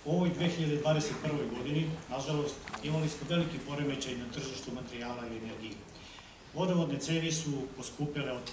U ovoj 2021. godini, nažalost, imali smo veliki poremećaj na tržištu materijala i energije. Vodovodne cevi su poskupile od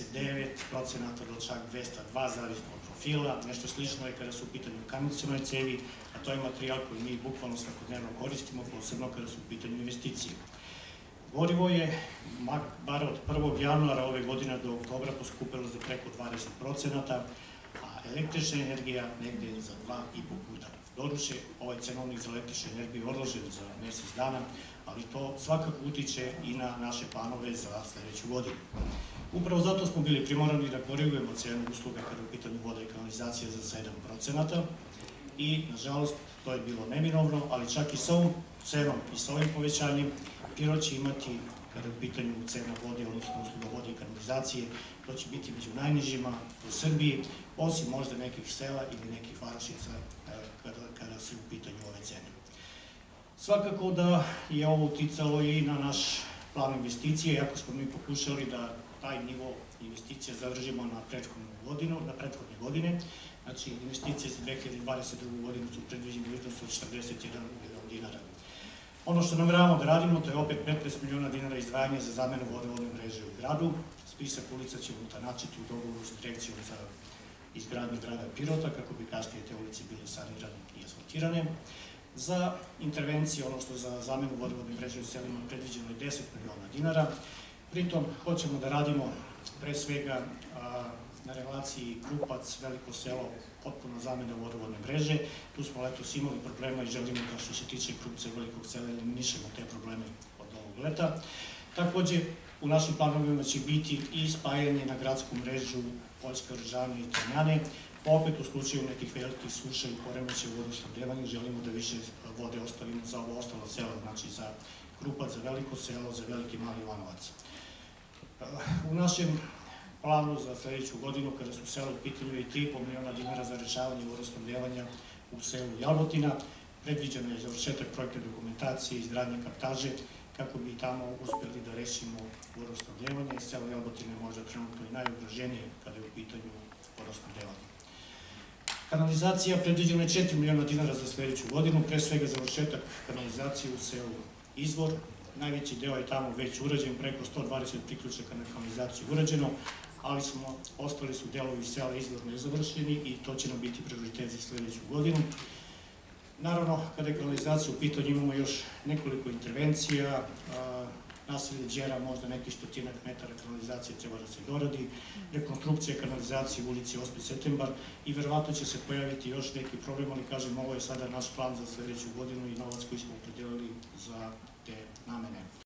59% do čak 202, zavisno od profila. Nešto slično je kada su u pitanju kanalizacione cevi, a to je materijal koji mi bukvalno svakodnevno koristimo, posebno kada su u pitanju investicije. Gorivo je, bar od 1. januara ove godine do oktobra, poskupilo za preko 20%, a električna energija negde za 2,5 puta. Doduše, ovaj cenovnik za električnu energiju je odložen za mesec dana, ali to svakako utiče i na naše planove za sledeću godinu. Upravo zato smo bili primorani da korigujemo cenu usluga kada je u pitanju voda i kanalizacija za 7% i, nažalost, to je bilo neminovno, ali čak i sa ovom cenom i sa ovim povećanjem Pirot će imati, kada je u pitanju cena vode, odnosno usluga vode i kanalizacije, to će biti među najnižima u Srbiji, osim možda nekih sela ili nekih varošica kada su u pitanju ove cene. Svakako da je ovo uticalo i na naš plan investicije, iako smo mi pokušali da taj nivo investicija zadržimo na prethodne godine. Znači, investicije za 2022. godinu su predviđene u iznosu od 41 milion dinara. Ono što nameravamo da radimo, to je opet 15 miliona dinara izdvajanja za zamenu vodovodne mreže u gradu. Spisak ulica ćemo utanačiti u dogovoru s direkcijom za izgradnju grada Pirota, kako bi kasnije te ulice bile sanirane i asfaltirane. Za intervencije, odnosno za zamenu vodovodne mreže u selima, predviđeno je 10 miliona dinara. Pritom, hoćemo da radimo pre svega na relaciji Krupac, Veliko selo, potpuno zamena vodovodne mreže. Tu smo letos imali problema i želimo da što se tiče Krupca i Velikog sela eliminišemo te probleme od ovog leta. Takođe, u našim planovima će biti i spajanje na gradsku mrežu Poljska, Ržane i Trnjane. Opet u slučaju nekih velikih suša i poremećaja u vodosnabdevanju želimo da više vode ostavimo za ovo ostalo selo, znači za Krupac, za Veliko selo, za Veliki Mali Ivanovac. U našem planu za sledeću godinu, kada su sela u pitanju i 3,5 miliona dinara za rešavanje vodosnabdevanja u selu Jabotina, predviđeno je završetak projektne dokumentacije i izgradnje kaptaže, kako bi tamo uspeli da rešimo vodosnabdevanje. Selo Jabotina je možda trenutno i najugroženije kada je u pitanju vodosnabdevanje. Kanalizacija predviđena je 4 miliona dinara za sledeću godinu, pre svega završetak kanalizacije u selu Izvor. Najveći deo je tamo već urađen, preko 120 priključaka na kanalizaciju urađeno, ali ostali su delovi sela Izvor nezavršeni i to će nam biti prioritet za sledeću godinu. Naravno, kada je kanalizacija u pitanju, imamo još nekoliko intervencija. Naselje Đera, možda neki 100 metara kanalizacije treba da se doradi, rekonstrukcija kanalizacije u ulici 8. septembar i verovatno će se pojaviti još neki problem, ali kažem, ovo je sada naš plan za sledeću godinu i novac koji smo opredelili za te namene.